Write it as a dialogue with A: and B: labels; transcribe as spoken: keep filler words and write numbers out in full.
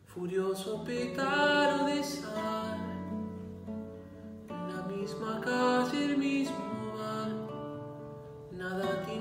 A: furioso pétalo de sal, en la misma calle, el mismo bar, nada tiene